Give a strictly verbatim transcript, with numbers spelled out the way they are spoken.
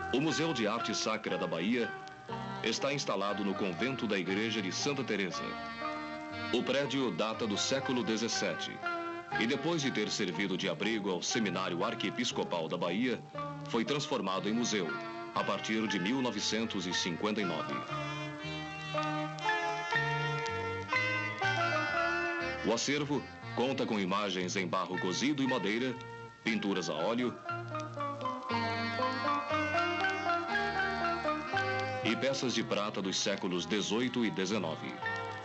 O Museu de Arte Sacra da Bahia está instalado no convento da Igreja de Santa Teresa. O prédio data do século dezessete e, depois de ter servido de abrigo ao Seminário Arquiepiscopal da Bahia, foi transformado em museu a partir de mil novecentos e cinquenta e nove. O acervo conta com imagens em barro cozido e madeira, pinturas a óleo e peças de prata dos séculos dezoito e dezenove.